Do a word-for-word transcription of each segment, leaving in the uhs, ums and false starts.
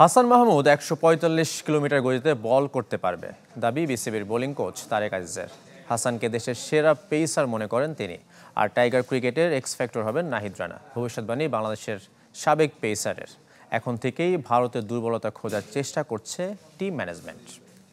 হাসান মাহমুদ একশো পঁয়তাল্লিশ কিলোমিটার গতিতে বল করতে পারবে, দাবি বিসিবির বোলিং কোচ তারেক আজিজের। হাসানকে দেশের সেরা পেসার মনে করেন তিনি। আর টাইগার ক্রিকেটের এক্স ফ্যাক্টর হবেন নাহিদ রানা। ভবিষ্যৎবাণী বাংলাদেশের সাবেক পেসারের। এখন থেকেই ভারতের দুর্বলতা খোঁজার চেষ্টা করছে টিম ম্যানেজমেন্ট।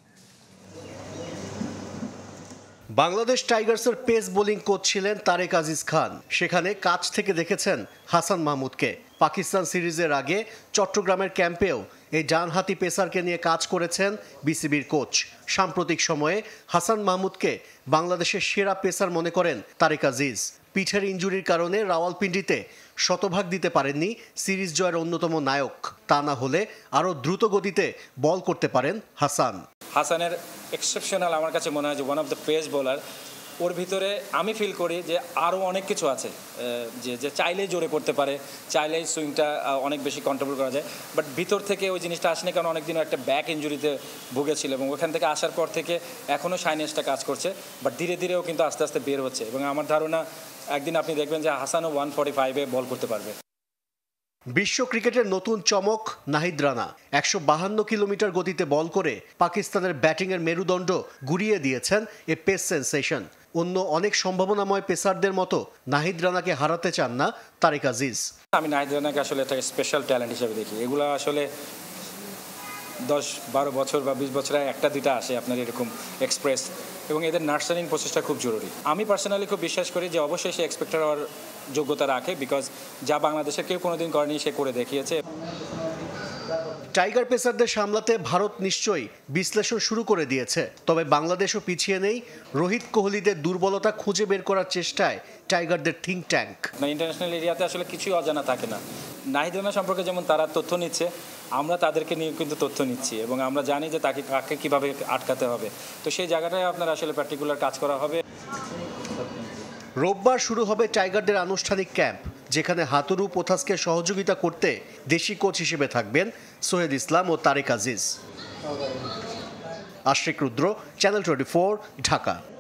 বাংলাদেশ টাইগার্সের পেস বোলিং কোচ ছিলেন তারেক আজিজ খান। সেখানে কাছ থেকে দেখেছেন হাসান মাহমুদকে। পাকিস্তান সিরিজের আগে চট্টগ্রামের ক্যাম্পেও এই ডানহাতি পেসারকে নিয়ে কাজ করেছেন বিসিবির কোচ। সাম্প্রতিক সময়ে হাসান মাহমুদকে বাংলাদেশের সেরা পেসার মনে করেন তারেক আজিজ। পিঠের ইনজুরির কারণে রাওয়ালপিন্ডিতে শতভাগ দিতে পারেননি সিরিজ জয়ের অন্যতম নায়ক। তা না হলে আরও দ্রুত গতিতে বল করতে পারেন হাসান। হাসানের এক্সেপশনাল আমার কাছে মনে হয় যে one of the pace bowler. ওর ভিতরে আমি ফিল করি যে আরও অনেক কিছু আছে, যে যে চাইলেই জোরে করতে পারে, চাইলেই সুইংটা অনেক বেশি কন্ট্রোল করা যায়। বাট ভিতর থেকে ওই জিনিসটা আসেনি, কারণ অনেকদিনও একটা ব্যাক ইঞ্জুরিতে ভুগেছিল এবং ওখান থেকে আসার পর থেকে এখনও শাইনেসটা কাজ করছে। বাট ধীরে ধীরেও কিন্তু আস্তে আস্তে বের হচ্ছে এবং আমার ধারণা একদিন আপনি দেখবেন যে হাসানও ওয়ান ফর্টি ফাইভে বল করতে পারবে। বিশ্ব ক্রিকেটের নতুন চমক নাহিদ রানা। একশো বাহান্ন কিলোমিটার গতিতে বল করে পাকিস্তানের ব্যাটিংয়ের মেরুদণ্ড গুড়িয়ে দিয়েছেন এ পেস সেন্সেশন। অন্য অনেক সম্ভাবনাময় পেসারদের মতো নাহিদ রানাকে হারাতে চান না তারেক আজিজ। আমি নাহিদ রানাকে আসলে একটা স্পেশাল ট্যালেন্ট হিসেবে দেখি। এগুলো আসলে দশ বারো বছর বা বিশ বছরে একটা দুইটা আসে আপনার এরকম এক্সপ্রেস, এবং এদের নার্সারিং প্রসেসটা খুব জরুরি। আমি পার্সোনালি খুব বিশ্বাস করি যে অবশ্যই সে এক্সপেক্টার হওয়ার যোগ্যতা রাখে, বিকজ যা বাংলাদেশের কেউ কোনোদিন করেনি সে করে দেখিয়েছে। টাইগার পেসারদের সামলাতে ভারত নিশ্চয়ই বিশ্লেষণ শুরু করে দিয়েছে, তবে বাংলাদেশও পিছিয়ে নেই। রোহিত কোহলিদের দুর্বলতা খুঁজে বের করার চেষ্টায় টাইগারদের থিঙ্ক ট্যাঙ্ক। ইন্টারন্যাশনাল এরিয়াতে আসলে কিছুই অজানা থাকে না। নাহিদ রানা সম্পর্কে যেমন তারা তথ্য নিচ্ছে, আমরা তাদেরকে নিয়ে কিন্তু তথ্য নিচ্ছি এবং আমরা জানি যে তাকে কাকে কীভাবে আটকাতে হবে। তো সেই জায়গাটায় আপনার আসলে পার্টিকুলার কাজ করা হবে। রোববার শুরু হবে টাইগারদের আনুষ্ঠানিক ক্যাম্প, যেখানে হাতুরু পোথাসকে সহযোগিতা করতে দেশি কোচ হিসেবে থাকবেন সোহেদ ইসলাম ও Tarek Aziz. Ashiq Rudra, channel twenty four, Dhaka.